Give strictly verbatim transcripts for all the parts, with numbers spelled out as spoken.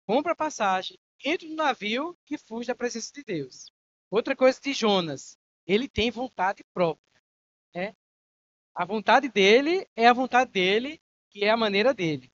compra a passagem, entra no navio e fuge da presença de Deus. Outra coisa de Jonas, ele tem vontade própria, né? A vontade dele é a vontade dele, que é a maneira dele.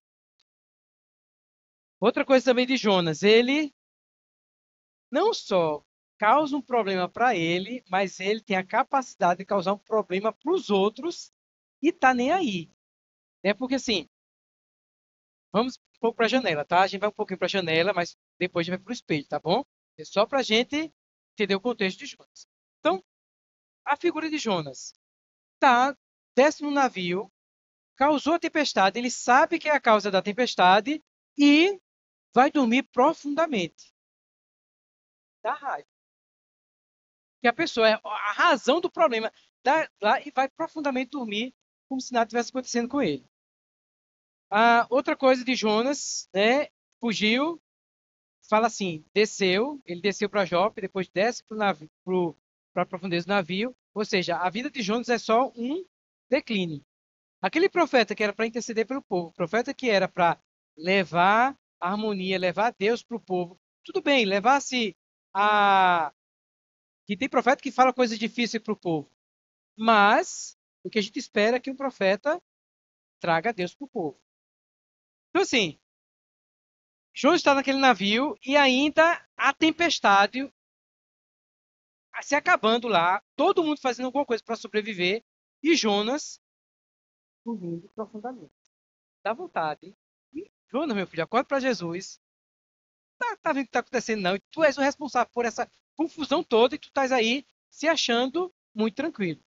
Outra coisa também de Jonas, ele não só causa um problema para ele, mas ele tem a capacidade de causar um problema para os outros e tá nem aí. É porque assim, vamos um pouco para a janela, tá? A gente vai um pouquinho para a janela, mas depois a gente vai para o espelho, tá bom? É só para a gente entender o contexto de Jonas. Então, a figura de Jonas tá, desce no navio, causou a tempestade, ele sabe que é a causa da tempestade e vai dormir profundamente. Dá raiva. Que a pessoa é a razão do problema. Dá lá e vai profundamente dormir como se nada tivesse acontecendo com ele. A outra coisa de Jonas, né? Fugiu, fala assim, desceu, ele desceu para Jope, depois desce para a profundeza do navio. Ou seja, a vida de Jonas é só um declínio. Aquele profeta que era para interceder pelo povo, profeta que era para levar a harmonia, levar Deus para o povo, tudo bem, levasse a. Que tem profeta que fala coisas difíceis para o povo, mas o que a gente espera é que um profeta traga Deus para o povo. Então, assim, Jonas está naquele navio e ainda a tempestade se acabando lá, todo mundo fazendo alguma coisa para sobreviver e Jonas dormindo profundamente. Dá vontade. E, Jonas, meu filho, acorda para Jesus. Tá, tá vendo o que está acontecendo, não? E tu és o responsável por essa confusão toda e tu estás aí se achando muito tranquilo.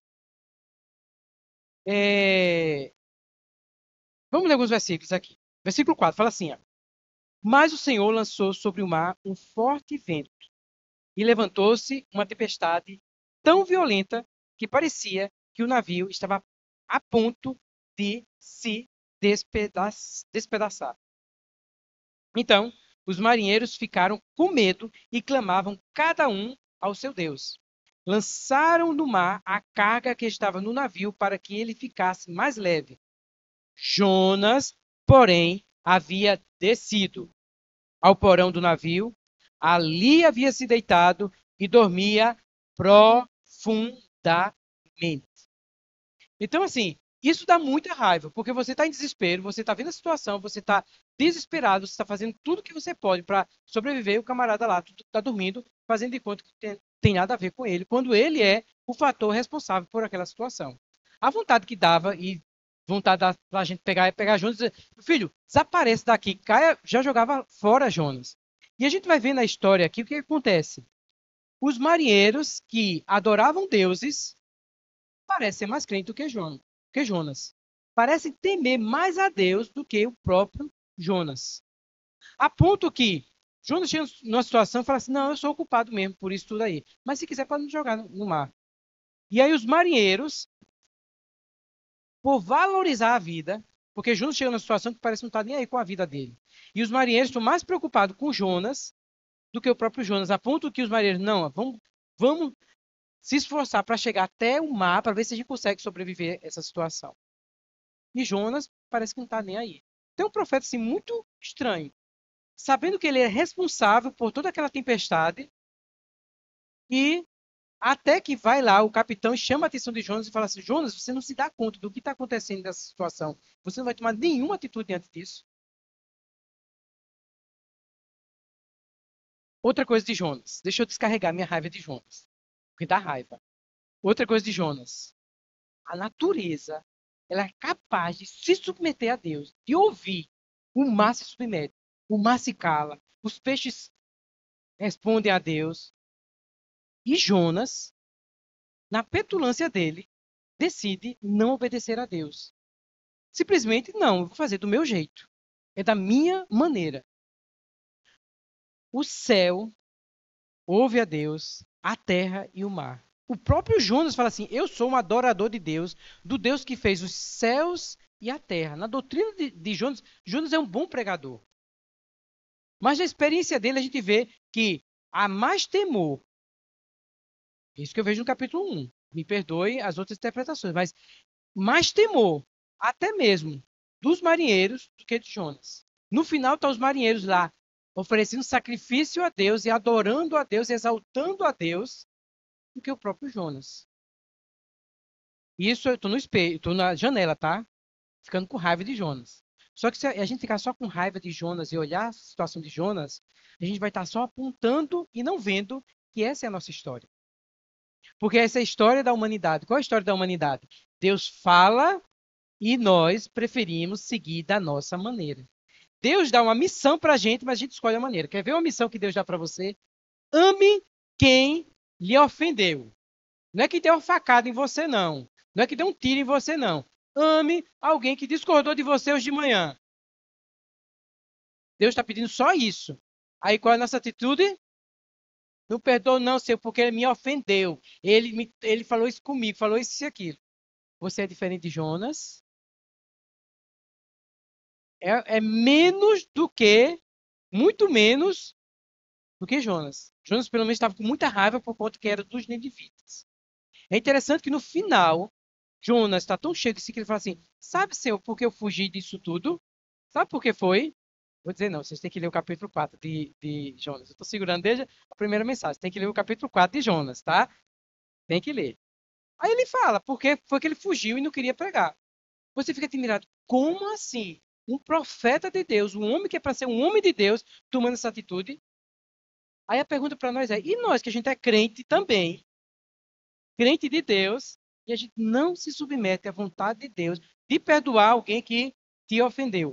É... Vamos ler alguns versículos aqui. Versículo quatro fala assim: ó, mas o Senhor lançou sobre o mar um forte vento e levantou-se uma tempestade tão violenta que parecia que o navio estava a ponto de se despeda despedaçar. Então, os marinheiros ficaram com medo e clamavam cada um ao seu Deus. Lançaram no mar a carga que estava no navio para que ele ficasse mais leve. Jonas, porém, havia descido ao porão do navio, ali havia se deitado e dormia profundamente. Então, assim, isso dá muita raiva, porque você está em desespero, você está vendo a situação, você está desesperado, você está fazendo tudo que você pode para sobreviver, e o camarada lá está dormindo, fazendo de conta que tem, tem nada a ver com ele, quando ele é o fator responsável por aquela situação. A vontade que dava e vontade da, da gente pegar pegar Jonas e dizer, filho, desaparece daqui, caia, já jogava fora Jonas. E a gente vai ver na história aqui o que acontece. Os marinheiros que adoravam deuses parecem mais crentes do que Jonas. Que Jonas. Parecem temer mais a Deus do que o próprio Jonas. A ponto que Jonas tinha numa situação e fala assim: não, eu sou ocupado mesmo por isso tudo aí. Mas se quiser, pode me jogar no, no mar. E aí os marinheiros, por valorizar a vida, porque Jonas chega numa situação que parece não estar nem aí com a vida dele. E os marinheiros estão mais preocupados com Jonas do que o próprio Jonas, a ponto que os marinheiros, não, vamos, vamos se esforçar para chegar até o mar para ver se a gente consegue sobreviver a essa situação. E Jonas parece que não está nem aí. Tem um profeta assim muito estranho, sabendo que ele é responsável por toda aquela tempestade e até que vai lá o capitão e chama a atenção de Jonas e fala assim: Jonas, você não se dá conta do que está acontecendo nessa situação. Você não vai tomar nenhuma atitude diante disso. Outra coisa de Jonas. Deixa eu descarregar minha raiva de Jonas. Porque dá raiva. Outra coisa de Jonas. A natureza, ela é capaz de se submeter a Deus, de ouvir. O mar se submete, o mar se cala, os peixes respondem a Deus. E Jonas, na petulância dele, decide não obedecer a Deus. Simplesmente, não, eu vou fazer do meu jeito. É da minha maneira. O céu ouve a Deus, a terra e o mar. O próprio Jonas fala assim: eu sou um adorador de Deus, do Deus que fez os céus e a terra. Na doutrina de, de Jonas, Jonas é um bom pregador. Mas na experiência dele, a gente vê que há mais temor. Isso que eu vejo no capítulo um. Me perdoe as outras interpretações, mas mais temor, até mesmo dos marinheiros, do que de Jonas. No final, estão os marinheiros lá oferecendo sacrifício a Deus e adorando a Deus, exaltando a Deus, do que o próprio Jonas. Isso eu estou no espelho, estou na janela, tá? Ficando com raiva de Jonas. Só que se a gente ficar só com raiva de Jonas e olhar a situação de Jonas, a gente vai estar só apontando e não vendo que essa é a nossa história. Porque essa é a história da humanidade. Qual é a história da humanidade? Deus fala e nós preferimos seguir da nossa maneira. Deus dá uma missão para a gente, mas a gente escolhe a maneira. Quer ver uma missão que Deus dá para você? Ame quem lhe ofendeu. Não é que deu uma facada em você, não. Não é que deu um tiro em você, não. Ame alguém que discordou de você hoje de manhã. Deus está pedindo só isso. Aí qual é a nossa atitude? Não perdoa, não, Senhor, porque ele me ofendeu. Ele, me, ele falou isso comigo, falou isso e aquilo. Você é diferente de Jonas. É, é menos do que, muito menos do que Jonas. Jonas, pelo menos, estava com muita raiva por conta que era dos ninivitas. É interessante que no final, Jonas está tão cheio de si que ele fala assim: Sabe, Senhor, por que eu fugi disso tudo? Sabe por que foi? Vou dizer não, vocês têm que ler o capítulo quatro de, de Jonas. Eu estou segurando desde a primeira mensagem. Tem que ler o capítulo quatro de Jonas, tá? Tem que ler. Aí ele fala, porque foi que ele fugiu e não queria pregar. Você fica admirado, como assim? Um profeta de Deus, um homem que é para ser um homem de Deus, tomando essa atitude? Aí a pergunta para nós é: e nós que a gente é crente também, crente de Deus, e a gente não se submete à vontade de Deus de perdoar alguém que te ofendeu?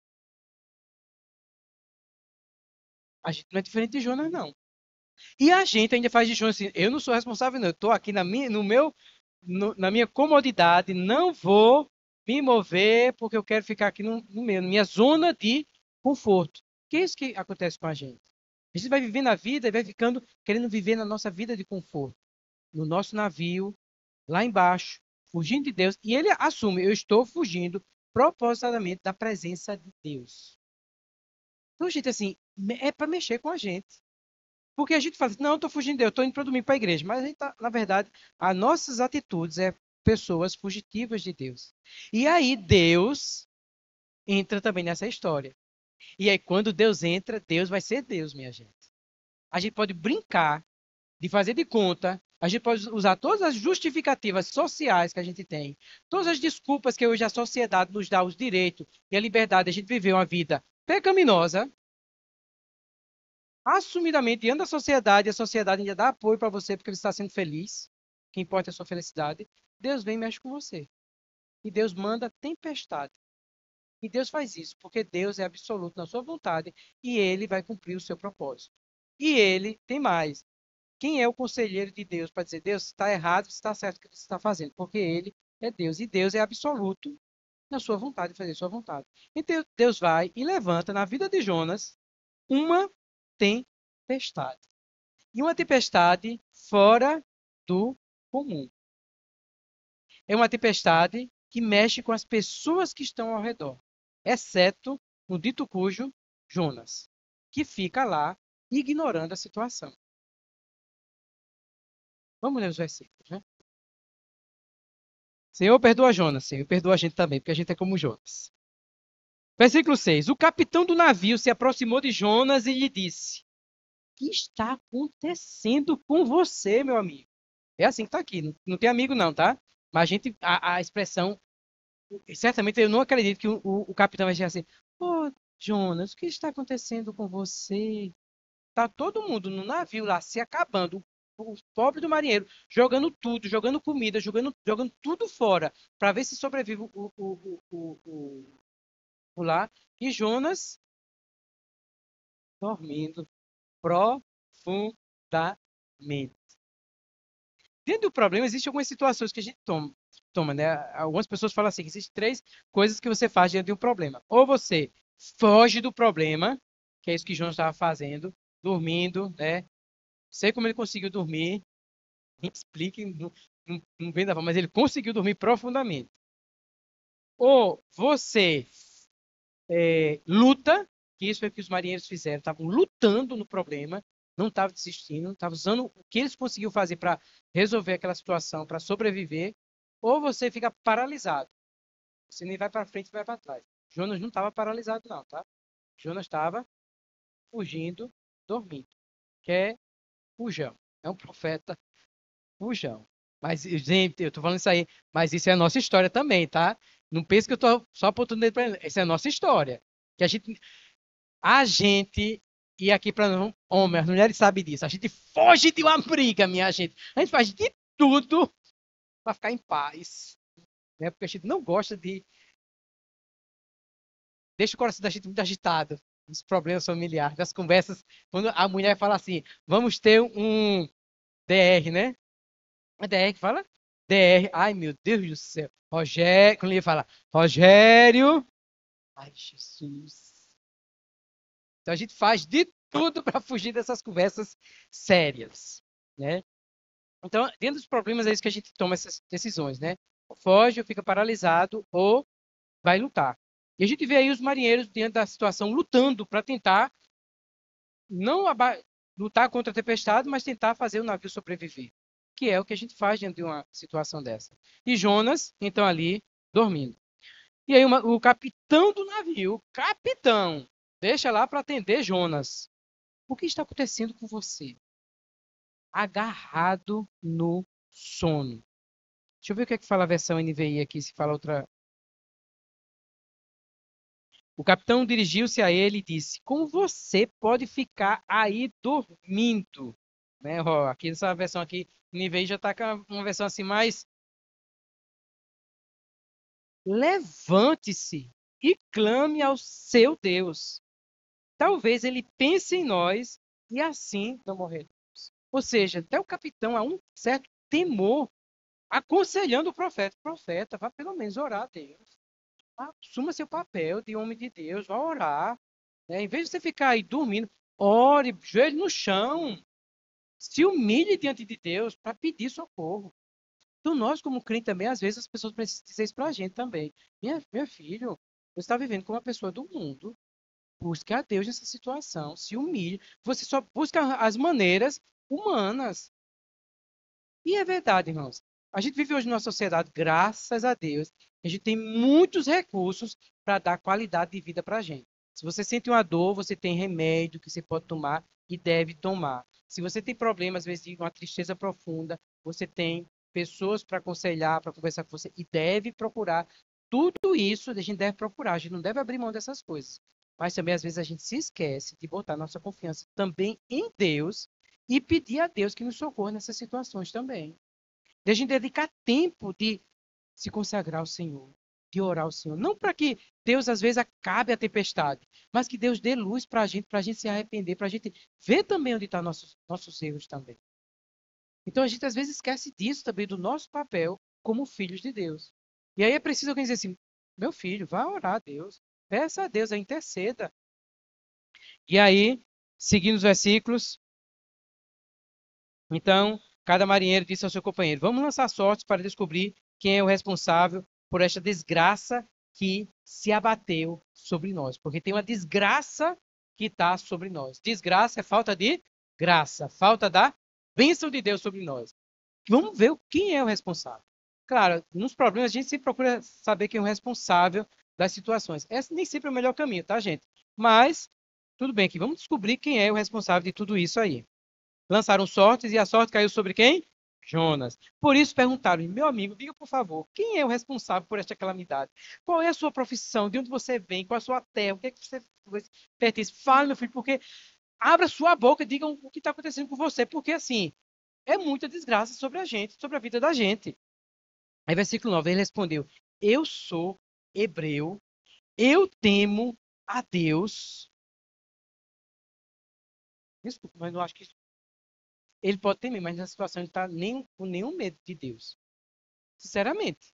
A gente não é diferente de Jonas, não. E a gente ainda faz de Jonas assim: eu não sou responsável, não. Eu estou aqui na minha, no meu, no- na minha comodidade, não vou me mover porque eu quero ficar aqui no, no meu, na minha zona de conforto. Que é isso que acontece com a gente? A gente vai vivendo a vida e vai ficando querendo viver na nossa vida de conforto, no nosso navio, lá embaixo, fugindo de Deus. E ele assume: eu estou fugindo propositadamente da presença de Deus. Então, gente, assim, é para mexer com a gente. Porque a gente fala assim, não, eu estou fugindo de Deus, estou indo para domingo para a igreja. Mas a gente tá, na verdade, as nossas atitudes é pessoas fugitivas de Deus. E aí Deus entra também nessa história. E aí quando Deus entra, Deus vai ser Deus, minha gente. A gente pode brincar de fazer de conta, a gente pode usar todas as justificativas sociais que a gente tem, todas as desculpas que hoje a sociedade nos dá os direitos e a liberdade de a gente viver uma vida pecaminosa, assumidamente diante da sociedade, a sociedade ainda dá apoio para você porque você está sendo feliz, o que importa é a sua felicidade, Deus vem e mexe com você. E Deus manda tempestade. E Deus faz isso porque Deus é absoluto na sua vontade e ele vai cumprir o seu propósito. E ele tem mais. Quem é o conselheiro de Deus para dizer, Deus, está errado, está certo o que você está fazendo? Porque ele é Deus e Deus é absoluto na sua vontade de fazer a sua vontade. Então Deus vai e levanta na vida de Jonas uma tempestade. E uma tempestade fora do comum. É uma tempestade que mexe com as pessoas que estão ao redor, exceto no dito cujo Jonas, que fica lá ignorando a situação. Vamos ler os versículos, né? Senhor, perdoa Jonas, Senhor, perdoa a gente também, porque a gente é como Jonas. Versículo seis. O capitão do navio se aproximou de Jonas e lhe disse: O que está acontecendo com você, meu amigo? É assim que está aqui. Não, não tem amigo, não, tá? Mas a gente, a, a expressão, certamente eu não acredito que o, o, o capitão vai dizer assim: Ô, Jonas, o que está acontecendo com você? Tá todo mundo no navio lá se acabando. O pobre do marinheiro jogando tudo, jogando comida, jogando, jogando tudo fora para ver se sobrevive o, o, o, o, o, o lá. E Jonas dormindo profundamente. Dentro do problema, existem algumas situações que a gente toma, toma, né? Algumas pessoas falam assim, que existem três coisas que você faz diante de um problema. Ou você foge do problema, que é isso que Jonas estava fazendo, dormindo, né? Sei como ele conseguiu dormir, me explique, não, não, não vem da forma, mas ele conseguiu dormir profundamente. Ou você é, luta, que isso foi o que os marinheiros fizeram, estavam lutando no problema, não estavam desistindo, estavam usando o que eles conseguiram fazer para resolver aquela situação, para sobreviver, ou você fica paralisado. Você nem vai para frente, nem vai para trás. Jonas não estava paralisado, não, tá? Jonas estava fugindo, dormindo. Que é fujão. É um profeta fujão. Mas, gente, eu tô falando isso aí, mas isso é a nossa história também, tá? Não pense que eu tô só apontando dedo pra ele. Essa é a nossa história. Que a gente, a gente, e aqui para não, homens, as mulheres sabem disso, a gente foge de uma briga, minha gente. A gente faz de tudo para ficar em paz, né? Porque a gente não gosta de. Deixa o coração da gente muito agitado. Os problemas familiares, das conversas. Quando a mulher fala assim, vamos ter um D R, né? É D R que fala? D R. Ai, meu Deus do céu. Rogério. Quando ele fala, Rogério. Ai, Jesus. Então a gente faz de tudo para fugir dessas conversas sérias, né? Então, dentro dos problemas é isso que a gente toma essas decisões, né? Foge, ou fica paralisado, ou vai lutar. E a gente vê aí os marinheiros diante da situação lutando para tentar não lutar contra a tempestade, mas tentar fazer o navio sobreviver, que é o que a gente faz diante de uma situação dessa. E Jonas, então ali, dormindo. E aí uma, o capitão do navio, capitão, deixa lá para atender Jonas. O que está acontecendo com você? Agarrado no sono. Deixa eu ver o que é que fala a versão N V I aqui, se fala outra. O capitão dirigiu-se a ele e disse: Como você pode ficar aí dormindo? Né, ó, aqui nessa versão aqui, N V I já está com uma versão assim mais. Levante-se e clame ao seu Deus. Talvez ele pense em nós e assim não morreremos. Ou seja, até o capitão há um certo temor aconselhando o profeta. Profeta, vá pelo menos orar a Deus. Assuma seu papel de homem de Deus, vá orar. Né? Em vez de você ficar aí dormindo, ore, joelho no chão. Se humilhe diante de Deus para pedir socorro. Então, nós, como crente também, às vezes as pessoas precisam dizer isso para a gente também. Minha, meu filho, você está vivendo como uma pessoa do mundo. Busque a Deus nessa situação. Se humilhe. Você só busca as maneiras humanas. E é verdade, irmãos. A gente vive hoje numa sociedade, graças a Deus, a gente tem muitos recursos para dar qualidade de vida para a gente. Se você sente uma dor, você tem remédio que você pode tomar e deve tomar. Se você tem problemas, às vezes, de uma tristeza profunda, você tem pessoas para aconselhar, para conversar com você e deve procurar. Tudo isso a gente deve procurar, a gente não deve abrir mão dessas coisas. Mas também, às vezes, a gente se esquece de botar nossa confiança também em Deus e pedir a Deus que nos socorra nessas situações também. De a gente dedicar tempo de se consagrar ao Senhor, de orar ao Senhor. Não para que Deus, às vezes, acabe a tempestade, mas que Deus dê luz para a gente, para a gente se arrepender, para a gente ver também onde estão nossos, nossos erros também. Então, a gente, às vezes, esquece disso também, do nosso papel como filhos de Deus. E aí é preciso alguém dizer assim, meu filho, vá orar a Deus, peça a Deus, a interceda. E aí, seguindo os versículos, então, cada marinheiro disse ao seu companheiro: Vamos lançar sortes para descobrir quem é o responsável por esta desgraça que se abateu sobre nós. Porque tem uma desgraça que está sobre nós. Desgraça é falta de graça, falta da bênção de Deus sobre nós. Vamos ver quem é o responsável. Claro, nos problemas a gente sempre procura saber quem é o responsável das situações. Esse nem sempre é o melhor caminho, tá, gente? Mas, tudo bem aqui. Vamos descobrir quem é o responsável de tudo isso aí. Lançaram sortes e a sorte caiu sobre quem? Jonas. Por isso perguntaram, meu amigo, diga por favor, quem é o responsável por esta calamidade? Qual é a sua profissão? De onde você vem? Qual é a sua terra? O que é que você pertence? Fale, meu filho, porque abra sua boca e diga o que está acontecendo com você, porque assim, é muita desgraça sobre a gente, sobre a vida da gente. Aí, versículo nove, ele respondeu: Eu sou hebreu, eu temo a Deus. Desculpa, mas eu acho que ele pode temer, mas nessa situação ele está nem, com nenhum medo de Deus. Sinceramente.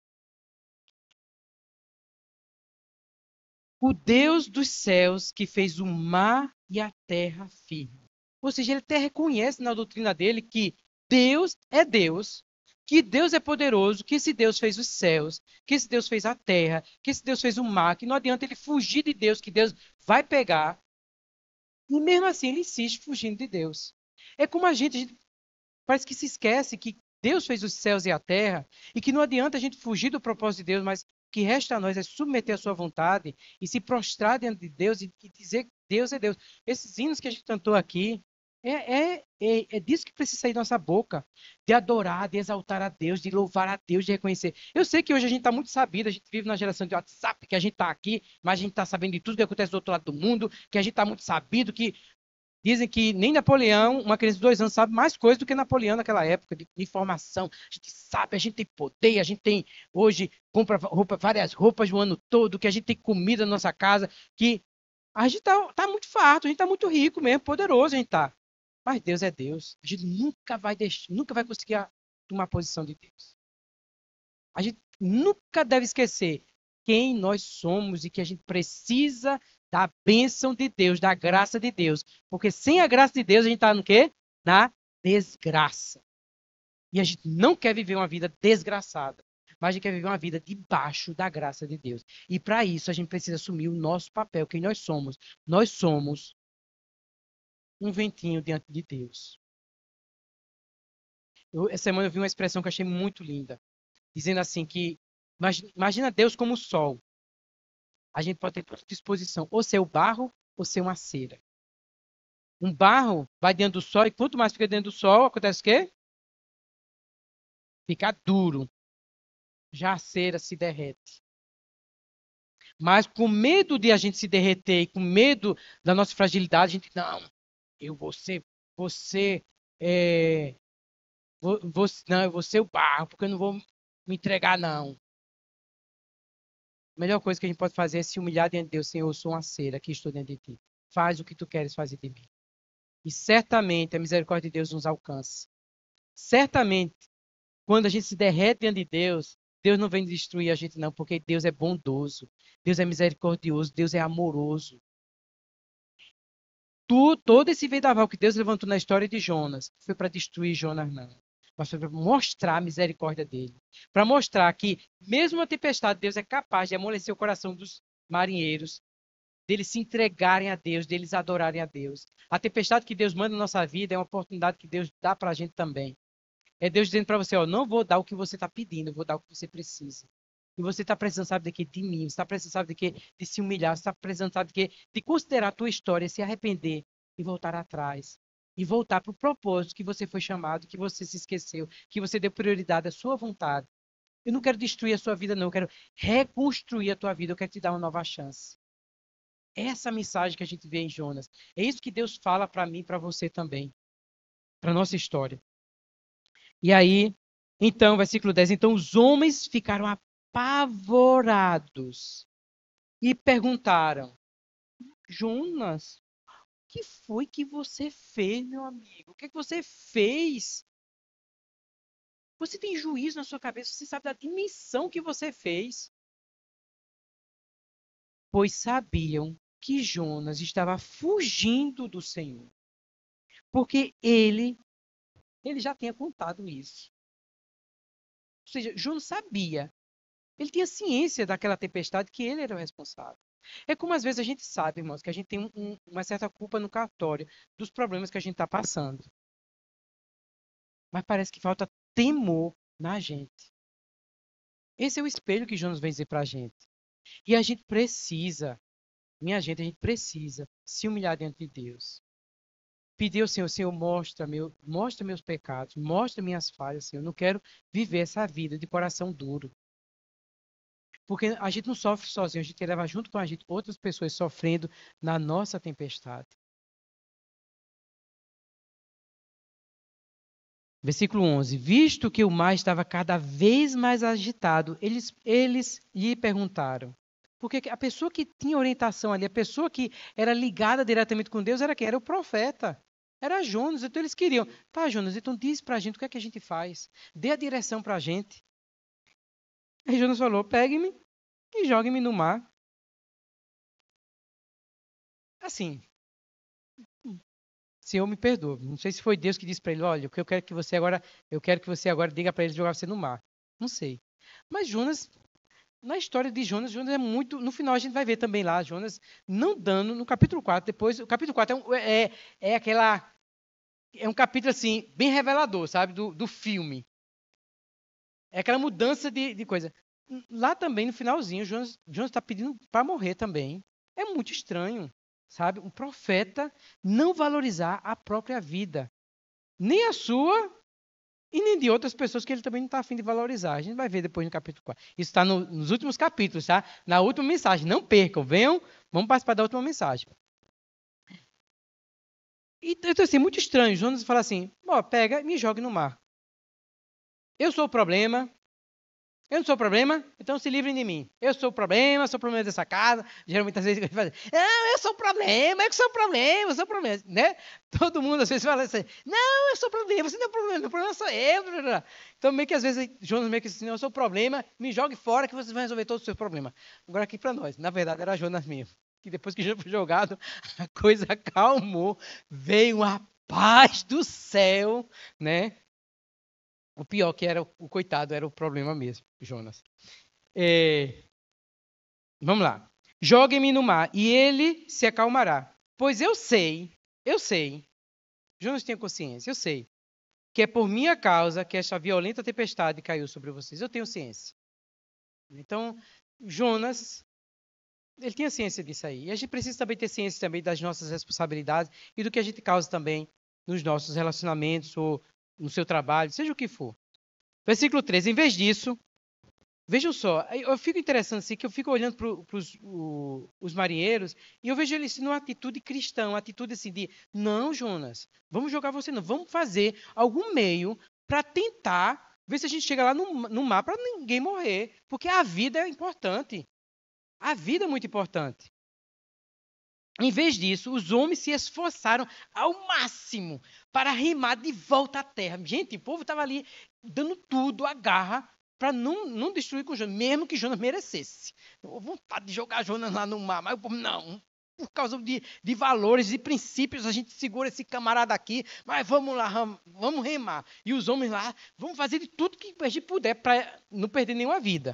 O Deus dos céus que fez o mar e a terra firme. Ou seja, ele até reconhece na doutrina dele que Deus é Deus, que Deus é poderoso, que esse Deus fez os céus, que esse Deus fez a terra, que esse Deus fez o mar, que não adianta ele fugir de Deus, que Deus vai pegar. E mesmo assim ele insiste fugindo de Deus. É como a gente, a gente parece que se esquece que Deus fez os céus e a terra e que não adianta a gente fugir do propósito de Deus, mas que resta a nós é submeter a sua vontade e se prostrar diante de Deus e, e dizer que Deus é Deus. Esses hinos que a gente cantou aqui, é, é, é, é disso que precisa sair da nossa boca, de adorar, de exaltar a Deus, de louvar a Deus, de reconhecer. Eu sei que hoje a gente está muito sabido, a gente vive na geração de WhatsApp, que a gente está aqui, mas a gente está sabendo de tudo que acontece do outro lado do mundo, que a gente está muito sabido, que dizem que nem Napoleão, uma criança de dois anos, sabe mais coisa do que Napoleão naquela época, de informação. A gente sabe, a gente tem poder, a gente tem, hoje, compra roupa, várias roupas o ano todo, que a gente tem comida na nossa casa, que a gente tá, tá muito farto, a gente tá muito rico mesmo, poderoso a gente tá. Mas Deus é Deus. A gente nunca vai deixar, nunca vai conseguir tomar a posição de Deus. A gente nunca deve esquecer quem nós somos e que a gente precisa da bênção de Deus, da graça de Deus. Porque sem a graça de Deus, a gente está no quê? Na desgraça. E a gente não quer viver uma vida desgraçada, mas a gente quer viver uma vida debaixo da graça de Deus. E para isso, a gente precisa assumir o nosso papel, quem nós somos. Nós somos um ventinho diante de Deus. Eu, essa semana eu vi uma expressão que eu achei muito linda, dizendo assim que imagina Deus como o sol. A gente pode ter toda disposição, ou ser o barro, ou ser uma cera. Um barro vai dentro do sol, e quanto mais fica dentro do sol, acontece o quê? Fica duro. Já a cera se derrete. Mas com medo de a gente se derreter, e com medo da nossa fragilidade, a gente, não, eu vou ser, você, é, vou, vou, não, eu vou ser o barro, porque eu não vou me entregar, não. A melhor coisa que a gente pode fazer é se humilhar diante de Deus. Senhor, eu sou uma cera que estou dentro de ti. Faz o que tu queres fazer de mim. E certamente a misericórdia de Deus nos alcança. Certamente, quando a gente se derrete diante de Deus, Deus não vem destruir a gente não, porque Deus é bondoso. Deus é misericordioso. Deus é amoroso. Tu, todo esse vendaval que Deus levantou na história de Jonas, foi para destruir Jonas, não. Mas foi para mostrar a misericórdia dele. Para mostrar que, mesmo uma tempestade, Deus é capaz de amolecer o coração dos marinheiros, deles se entregarem a Deus, deles adorarem a Deus. A tempestade que Deus manda na nossa vida é uma oportunidade que Deus dá para a gente também. É Deus dizendo para você, ó, não vou dar o que você está pedindo, eu vou dar o que você precisa. E você está precisando, sabe de quê? De mim. Você está precisando, sabe de quê? De se humilhar. Você está precisando, sabe de quê? De considerar a tua história, se arrepender e voltar atrás. E voltar para o propósito que você foi chamado, que você se esqueceu, que você deu prioridade à sua vontade. Eu não quero destruir a sua vida, não. Eu quero reconstruir a tua vida. Eu quero te dar uma nova chance. Essa é a mensagem que a gente vê em Jonas. É isso que Deus fala para mim e para você também. Para a nossa história. E aí, então, versículo dez. Então os homens ficaram apavorados e perguntaram: Jonas, o que foi que você fez, meu amigo? O que é que você fez? Você tem juízo na sua cabeça, você sabe da dimensão que você fez. Pois sabiam que Jonas estava fugindo do Senhor. Porque ele, ele já tinha contado isso. Ou seja, Jonas sabia. Ele tinha ciência daquela tempestade que ele era o responsável. É como às vezes a gente sabe, irmãos, que a gente tem um, um, uma certa culpa no cartório dos problemas que a gente está passando. Mas parece que falta temor na gente. Esse é o espelho que Jonas vem dizer para a gente. E a gente precisa, minha gente, a gente precisa se humilhar diante de Deus. Pedir ao Senhor, Senhor, mostra, meu, mostra meus pecados, mostra minhas falhas, Senhor. Eu não quero viver essa vida de coração duro. Porque a gente não sofre sozinho, a gente leva junto com a gente outras pessoas sofrendo na nossa tempestade. Versículo onze. Visto que o mar estava cada vez mais agitado, eles, eles lhe perguntaram. Porque a pessoa que tinha orientação ali, a pessoa que era ligada diretamente com Deus, era quem? Era o profeta. Era Jonas. Então eles queriam. Tá, Jonas, então diz pra gente o que é que a gente faz. Dê a direção pra gente. Aí Jonas falou: pegue-me e jogue-me no mar. Assim, Senhor, me perdoa. Não sei se foi Deus que disse para ele: olha, o que eu quero que você agora, eu quero que você agora diga para ele jogar você no mar. Não sei. Mas Jonas, na história de Jonas, Jonas é muito. No final a gente vai ver também lá, Jonas não dando, no capítulo quatro, depois. O capítulo quatro é, um, é, é aquela. É um capítulo assim, bem revelador, sabe? Do, do filme. É aquela mudança de, de coisa. lá também, no finalzinho, Jonas está pedindo para morrer também. É muito estranho, sabe? Um profeta não valorizar a própria vida. Nem a sua e nem de outras pessoas que ele também não está afim de valorizar. A gente vai ver depois no capítulo quatro. Isso está no, nos últimos capítulos, tá? Na última mensagem. Não percam, venham, vamos participar da última mensagem. Então, assim, muito estranho. Jonas fala assim, ó, pega e me jogue no mar. Eu sou o problema. Eu não sou o problema, então se livrem de mim. Eu sou o problema, sou o problema dessa casa. Geralmente, às vezes, ele fala, não, eu sou o problema, eu sou o problema, eu sou o problema, né? Todo mundo, às vezes, fala assim, não, eu sou o problema, você não é o problema, o problema sou eu. Então, meio que, às vezes, Jonas meio que assim, não, eu sou o problema, me jogue fora que vocês vão resolver todos os seus problemas. Agora, aqui para nós, na verdade, era Jonas mesmo. Que depois que Jonas foi jogado, a coisa acalmou, veio uma paz do céu, né? O pior que era o coitado, era o problema mesmo, Jonas. É, vamos lá. Jogue-me no mar e ele se acalmará. Pois eu sei, eu sei, Jonas tinha consciência, eu sei, que é por minha causa que esta violenta tempestade caiu sobre vocês. Eu tenho ciência. Então, Jonas, ele tinha ciência disso aí. E a gente precisa também ter ciência também das nossas responsabilidades e do que a gente causa também nos nossos relacionamentos ou no seu trabalho, seja o que for. Versículo treze. Em vez disso, vejam só, eu fico interessante assim, que eu fico olhando para os marinheiros e eu vejo eles numa atitude cristã, uma atitude assim de, não, Jonas, vamos jogar você não, vamos fazer algum meio para tentar ver se a gente chega lá no, no mar para ninguém morrer, porque a vida é importante. A vida é muito importante. Em vez disso, os homens se esforçaram ao máximo para remar de volta à terra. Gente, o povo estava ali dando tudo, a garra, para não, não destruir com Jonas, mesmo que Jonas merecesse. Vontade de jogar Jonas lá no mar, mas o povo não. Por causa de, de valores e princípios, a gente segura esse camarada aqui, mas vamos lá, vamos remar. E os homens lá, vamos fazer de tudo que a gente puder para não perder nenhuma vida.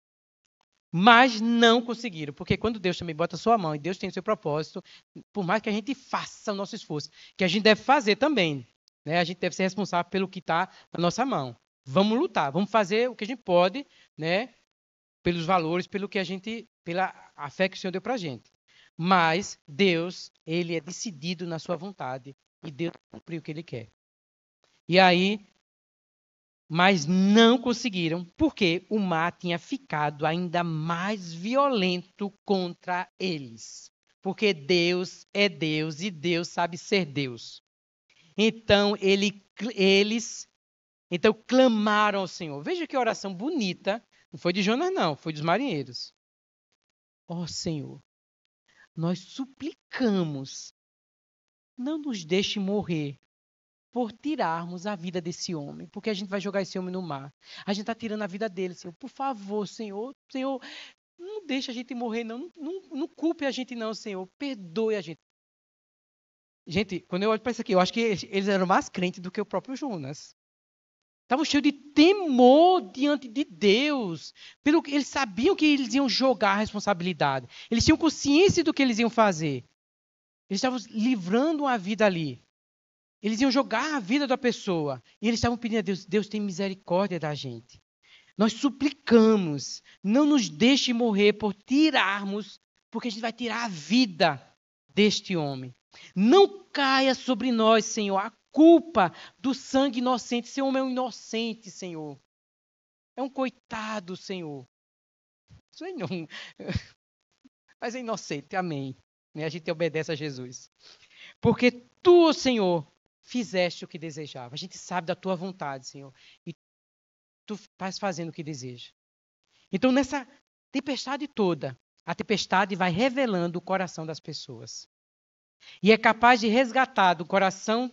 Mas não conseguiram, porque quando Deus também bota a sua mão e Deus tem o seu propósito, por mais que a gente faça o nosso esforço, que a gente deve fazer também, né? A gente deve ser responsável pelo que está na nossa mão. Vamos lutar, vamos fazer o que a gente pode, né? Pelos valores, pelo que a gente, pela a fé que o Senhor deu para a gente. Mas Deus, ele é decidido na sua vontade e Deus cumpre o que ele quer. E aí, mas não conseguiram, porque o mar tinha ficado ainda mais violento contra eles. Porque Deus é Deus e Deus sabe ser Deus. Então ele, eles então clamaram ao Senhor. Veja que oração bonita. Não foi de Jonas, não, foi dos marinheiros. Ó Senhor, nós suplicamos, não nos deixe morrer por tirarmos a vida desse homem, porque a gente vai jogar esse homem no mar. A gente está tirando a vida dele, Senhor. Por favor, Senhor, Senhor, não deixe a gente morrer, não. Não, não, não culpe a gente, não, Senhor. Perdoe a gente. Gente, quando eu olho para isso aqui, eu acho que eles eram mais crentes do que o próprio Jonas. Estavam cheios de temor diante de Deus. Pelo que eles sabiam que eles iam jogar a responsabilidade. Eles tinham consciência do que eles iam fazer. Eles estavam livrando uma vida ali. Eles iam jogar a vida da pessoa. E eles estavam pedindo a Deus, Deus tem misericórdia da gente. Nós suplicamos, não nos deixe morrer por tirarmos, porque a gente vai tirar a vida deste homem. Não caia sobre nós, Senhor, a culpa do sangue inocente. Esse homem é um inocente, Senhor. É um coitado, Senhor. Senhor. Mas é inocente, amém. A gente obedece a Jesus. Porque tu, Senhor, fizeste o que desejava. A gente sabe da tua vontade, Senhor. E tu estás fazendo o que deseja. Então, nessa tempestade toda, a tempestade vai revelando o coração das pessoas. E é capaz de resgatar do coração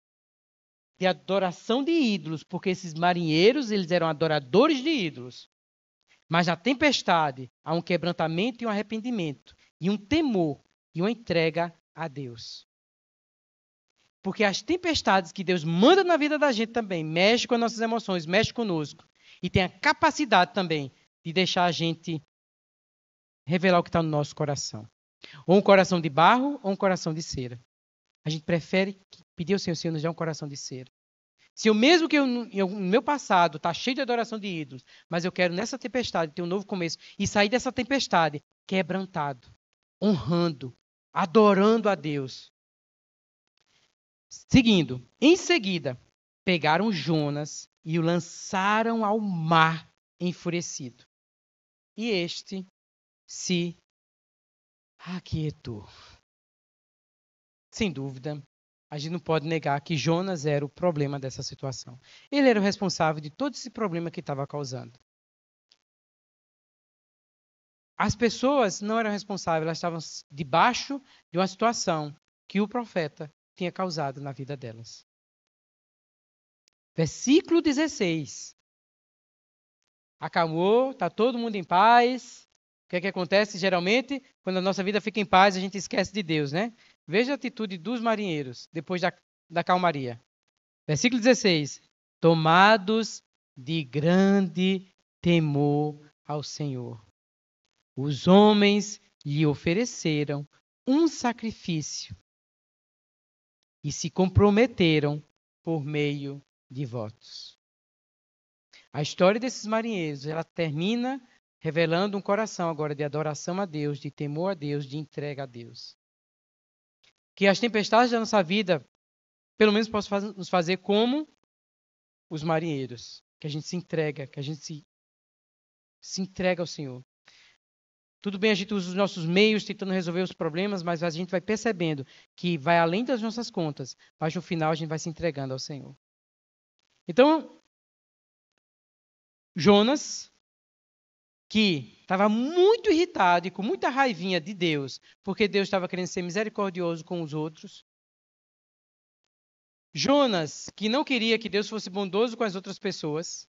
de adoração de ídolos, porque esses marinheiros, eles eram adoradores de ídolos. Mas na tempestade, há um quebrantamento e um arrependimento, e um temor, e uma entrega a Deus. Porque as tempestades que Deus manda na vida da gente também, mexe com as nossas emoções, mexe conosco. E tem a capacidade também de deixar a gente revelar o que está no nosso coração. Ou um coração de barro, ou um coração de cera. A gente prefere pedir ao Senhor, Senhor, nos dê um coração de cera. Se eu mesmo que eu, no meu passado está cheio de adoração de ídolos, mas eu quero nessa tempestade ter um novo começo e sair dessa tempestade quebrantado, honrando, adorando a Deus. Seguindo, em seguida, pegaram Jonas e o lançaram ao mar enfurecido. E este se aquietou. Sem dúvida, a gente não pode negar que Jonas era o problema dessa situação. Ele era o responsável de todo esse problema que estava causando. As pessoas não eram responsáveis, elas estavam debaixo de uma situação que o profeta tinha causado na vida delas. Versículo dezesseis. Acalmou, está todo mundo em paz. O que é que acontece? Geralmente, quando a nossa vida fica em paz, a gente esquece de Deus, né? Veja a atitude dos marinheiros, depois da, da calmaria. Versículo dezesseis. Tomados de grande temor ao Senhor, os homens lhe ofereceram um sacrifício e se comprometeram por meio de votos. A história desses marinheiros, ela termina revelando um coração agora de adoração a Deus, de temor a Deus, de entrega a Deus. Que as tempestades da nossa vida, pelo menos, possam nos fazer como os marinheiros, que a gente se entrega, que a gente se, se entrega ao Senhor. Tudo bem, a gente usa os nossos meios tentando resolver os problemas, mas a gente vai percebendo que vai além das nossas contas, mas no final a gente vai se entregando ao Senhor. Então, Jonas, que estava muito irritado e com muita raivinha de Deus, porque Deus estava querendo ser misericordioso com os outros. Jonas, que não queria que Deus fosse bondoso com as outras pessoas.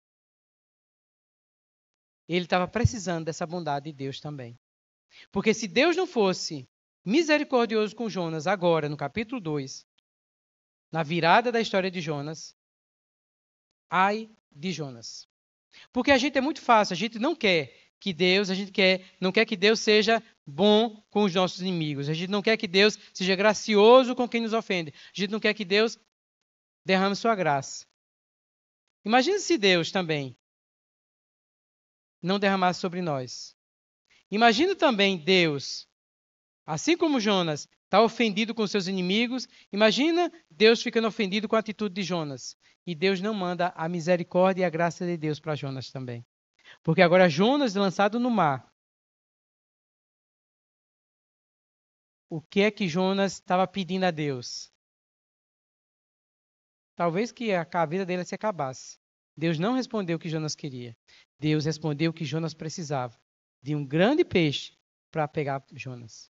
Ele estava precisando dessa bondade de Deus também. Porque se Deus não fosse misericordioso com Jonas agora, no capítulo dois, na virada da história de Jonas, ai de Jonas. Porque a gente é muito fácil, a gente não quer que Deus, a gente quer, não quer que Deus seja bom com os nossos inimigos. A gente não quer que Deus seja gracioso com quem nos ofende. A gente não quer que Deus derrame sua graça. Imagine se Deus também não derramasse sobre nós. Imagina também Deus, assim como Jonas está ofendido com seus inimigos, imagina Deus ficando ofendido com a atitude de Jonas. E Deus não manda a misericórdia e a graça de Deus para Jonas também. Porque agora Jonas lançado no mar. O que é que Jonas estava pedindo a Deus? Talvez que a vida dele se acabasse. Deus não respondeu o que Jonas queria. Deus respondeu o que Jonas precisava. De um grande peixe para pegar Jonas.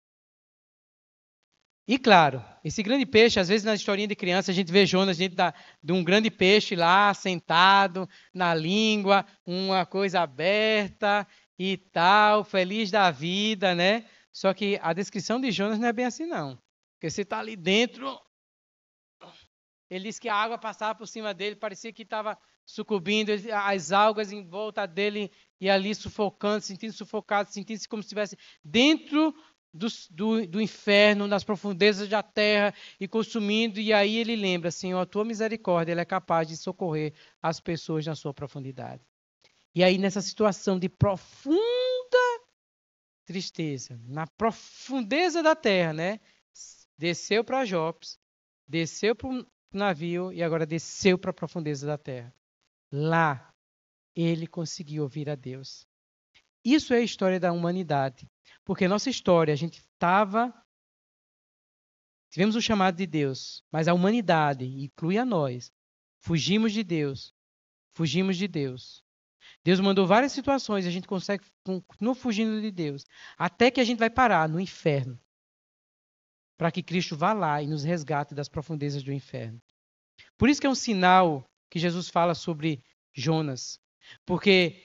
E claro, esse grande peixe, às vezes na historinha de criança, a gente vê Jonas dentro da, de um grande peixe lá, sentado, na língua, uma coisa aberta e tal, feliz da vida, né? Só que a descrição de Jonas não é bem assim, não. Porque você está ali dentro, ele disse que a água passava por cima dele, parecia que estava sucumbindo, as algas em volta dele e ali sufocando, sentindo sufocado, sentindo-se como se estivesse dentro do, do, do inferno, nas profundezas da terra e consumindo. E aí ele lembra, Senhor, a tua misericórdia ela é capaz de socorrer as pessoas na sua profundidade. E aí nessa situação de profunda tristeza, na profundeza da terra, né? Desceu para Jopes, desceu para o navio e agora desceu para a profundeza da terra. Lá, ele conseguiu ouvir a Deus. Isso é a história da humanidade. Porque nossa história, a gente estava... Tivemos o chamado de Deus, mas a humanidade, inclui a nós, fugimos de Deus. Fugimos de Deus. Deus mandou várias situações e a gente consegue continuar fugindo de Deus. Até que a gente vai parar no inferno. Para que Cristo vá lá e nos resgate das profundezas do inferno. Por isso que é um sinal que Jesus fala sobre Jonas. Porque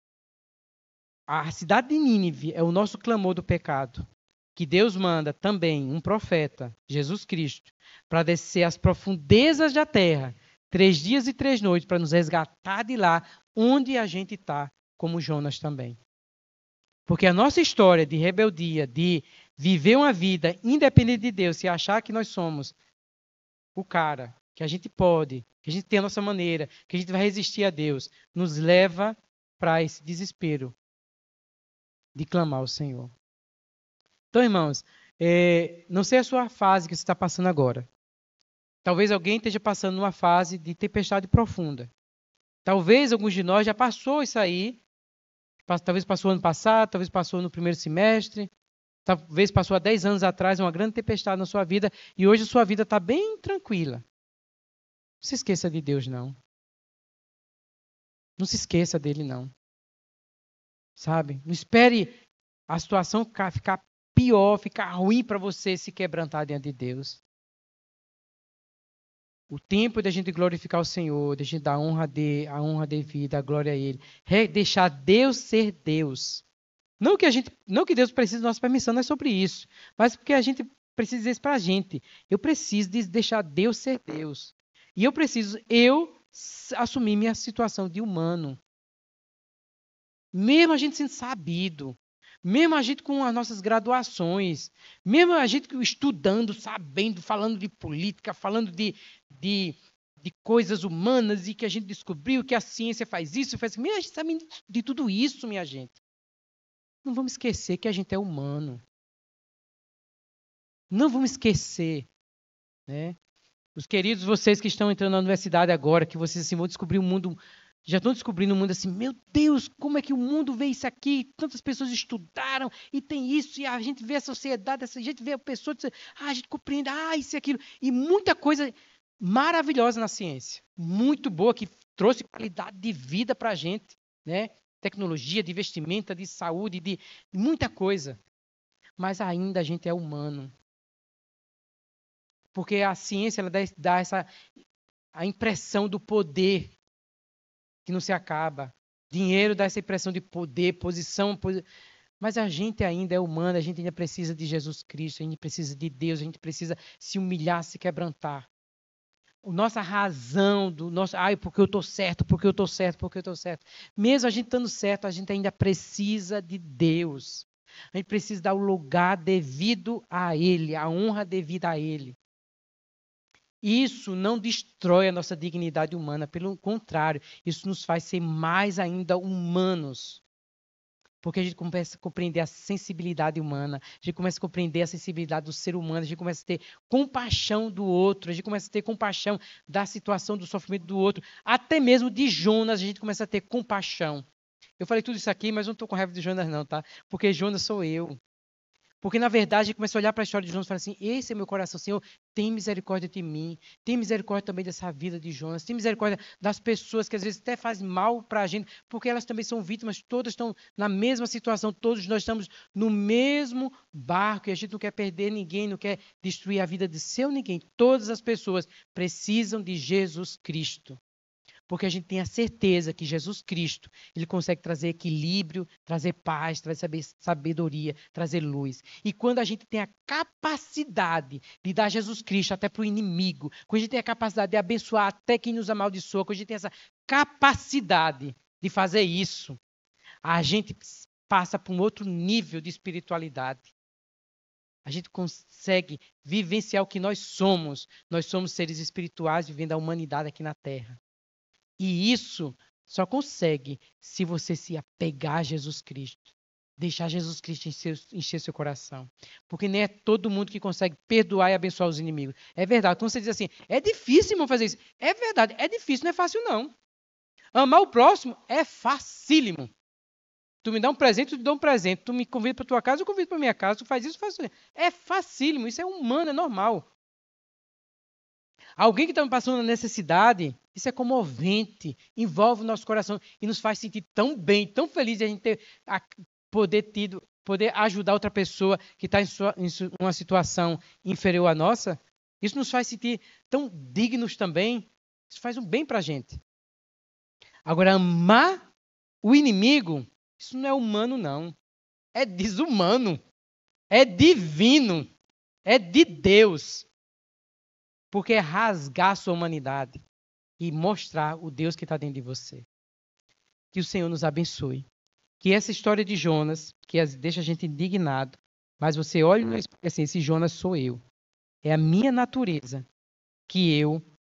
a cidade de Nínive é o nosso clamor do pecado. Que Deus manda também um profeta, Jesus Cristo, para descer às profundezas da terra, três dias e três noites, para nos resgatar de lá, onde a gente está, como Jonas também. Porque a nossa história de rebeldia, de viver uma vida independente de Deus, se achar que nós somos o cara, que a gente pode, que a gente tem a nossa maneira, que a gente vai resistir a Deus, nos leva para esse desespero de clamar ao Senhor. Então, irmãos, é, não sei a sua fase que você está passando agora. Talvez alguém esteja passando numa fase de tempestade profunda. Talvez alguns de nós já passou isso aí. Talvez passou ano passado, talvez passou no primeiro semestre. Talvez passou há dez anos atrás uma grande tempestade na sua vida. E hoje a sua vida está bem tranquila. Não se esqueça de Deus, não. Não se esqueça dele, não. Sabe? Não espere a situação ficar pior, ficar ruim para você se quebrantar diante de Deus. O tempo da gente glorificar o Senhor, de a gente dar a honra, de, a honra devida, a glória a Ele. Re, deixar Deus ser Deus. Não que, a gente, não que Deus precise da nossa permissão, não é sobre isso. Mas porque a gente precisa dizer isso para a gente. Eu preciso de deixar Deus ser Deus. E eu preciso, eu, assumir minha situação de humano. Mesmo a gente sendo sabido. Mesmo a gente com as nossas graduações, mesmo a gente estudando, sabendo, falando de política, falando de, de, de coisas humanas e que a gente descobriu que a ciência faz isso, faz isso. A gente sabe de tudo isso, minha gente. Não vamos esquecer que a gente é humano. Não vamos esquecer, né? Os queridos, vocês que estão entrando na universidade agora, que vocês assim, vão descobrir o mundo... Já estão descobrindo o mundo assim, meu Deus, como é que o mundo vê isso aqui? Tantas pessoas estudaram e tem isso, e a gente vê a sociedade, a gente vê a pessoa, ah, a gente compreende, ah, isso e aquilo. E muita coisa maravilhosa na ciência, muito boa, que trouxe qualidade de vida para a gente, né? Tecnologia, de vestimenta, de saúde, de muita coisa. Mas ainda a gente é humano. Porque a ciência ela dá, dá essa a impressão do poder que não se acaba. Dinheiro dá essa impressão de poder, posição, posi... mas a gente ainda é humano, a gente ainda precisa de Jesus Cristo, a gente precisa de Deus, a gente precisa se humilhar, se quebrantar. A nossa razão do nosso, ai, porque eu estou certo, porque eu estou certo, porque eu estou certo. Mesmo a gente estando certo, a gente ainda precisa de Deus. A gente precisa dar o lugar devido a Ele, a honra devida a Ele. Isso não destrói a nossa dignidade humana, pelo contrário, isso nos faz ser mais ainda humanos. Porque a gente começa a compreender a sensibilidade humana, a gente começa a compreender a sensibilidade do ser humano, a gente começa a ter compaixão do outro, a gente começa a ter compaixão da situação, do sofrimento do outro, até mesmo de Jonas, a gente começa a ter compaixão. Eu falei tudo isso aqui, mas não estou com raiva de Jonas não, tá? Porque Jonas sou eu. Porque, na verdade, a gente começa a olhar para a história de Jonas e fala assim, esse é meu coração, Senhor, tem misericórdia de mim, tem misericórdia também dessa vida de Jonas, tem misericórdia das pessoas que às vezes até fazem mal para a gente, porque elas também são vítimas, todas estão na mesma situação, todos nós estamos no mesmo barco e a gente não quer perder ninguém, não quer destruir a vida de seu ninguém. Todas as pessoas precisam de Jesus Cristo. Porque a gente tem a certeza que Jesus Cristo, ele consegue trazer equilíbrio, trazer paz, trazer sabedoria, trazer luz. E quando a gente tem a capacidade de dar Jesus Cristo até para o inimigo, quando a gente tem a capacidade de abençoar até quem nos amaldiçoa, quando a gente tem essa capacidade de fazer isso, a gente passa para um outro nível de espiritualidade. A gente consegue vivenciar o que nós somos. Nós somos seres espirituais vivendo a humanidade aqui na Terra. E isso só consegue se você se apegar a Jesus Cristo. Deixar Jesus Cristo encher, encher seu coração. Porque nem é todo mundo que consegue perdoar e abençoar os inimigos. É verdade. Quando você diz assim, é difícil, irmão, fazer isso. É verdade, é difícil, não é fácil não. Amar o próximo é facílimo. Tu me dá um presente, eu te dou um presente. Tu me convida para tua casa, eu convido para minha casa. Tu faz isso, faz isso. É facílimo, isso é humano, é normal. Alguém que está passando necessidade, isso é comovente, envolve o nosso coração e nos faz sentir tão bem, tão feliz de a gente ter, a, poder, tido, poder ajudar outra pessoa que está em, em uma situação inferior à nossa. Isso nos faz sentir tão dignos também. Isso faz um bem para a gente. Agora, amar o inimigo, isso não é humano, não. É desumano. É divino. É de Deus. Porque é rasgar a sua humanidade e mostrar o Deus que está dentro de você. Que o Senhor nos abençoe. Que essa história de Jonas, que deixa a gente indignado, mas você olha e assim, esse Jonas sou eu. É a minha natureza que eu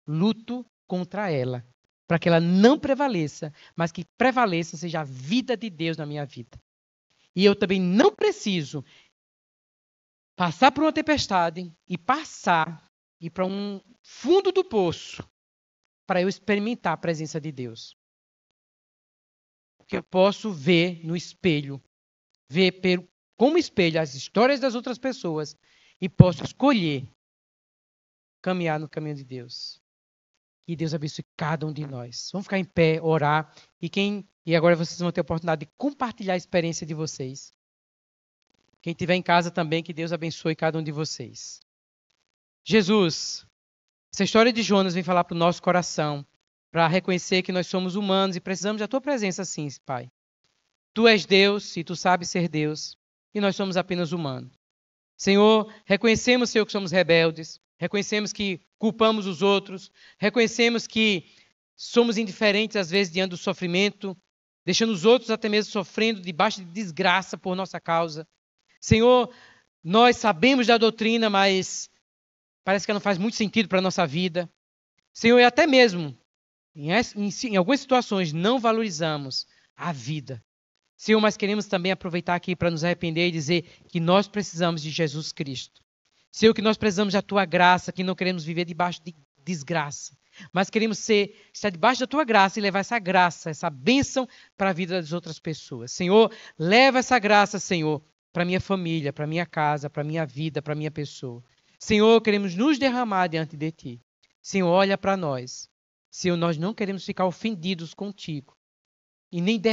luto contra ela, para que ela não prevaleça, mas que prevaleça seja a vida de Deus na minha vida. E eu também não preciso passar por uma tempestade e passar, ir para um fundo do poço, para eu experimentar a presença de Deus. Porque eu posso ver no espelho, ver como espelho as histórias das outras pessoas e posso escolher caminhar no caminho de Deus. Que Deus abençoe cada um de nós. Vamos ficar em pé, orar. E, quem, e agora vocês vão ter a oportunidade de compartilhar a experiência de vocês. Quem estiver em casa também, que Deus abençoe cada um de vocês. Jesus, essa história de Jonas vem falar para o nosso coração, para reconhecer que nós somos humanos e precisamos da tua presença sim, Pai. Tu és Deus e tu sabes ser Deus, e nós somos apenas humanos. Senhor, reconhecemos, Senhor, que somos rebeldes, reconhecemos que culpamos os outros, reconhecemos que somos indiferentes às vezes diante do sofrimento, deixando os outros até mesmo sofrendo debaixo de desgraça por nossa causa. Senhor, nós sabemos da doutrina, mas parece que ela não faz muito sentido para a nossa vida. Senhor, e até mesmo, em, em, em algumas situações, não valorizamos a vida. Senhor, mas queremos também aproveitar aqui para nos arrepender e dizer que nós precisamos de Jesus Cristo. Senhor, que nós precisamos da tua graça, que não queremos viver debaixo de desgraça, mas queremos ser, estar debaixo da tua graça e levar essa graça, essa bênção para a vida das outras pessoas. Senhor, leva essa graça, Senhor, para a minha família, para a minha casa, para a minha vida, para a minha pessoa. Senhor, queremos nos derramar diante de ti. Senhor, olha para nós. Senhor, nós não queremos ficar ofendidos contigo e nem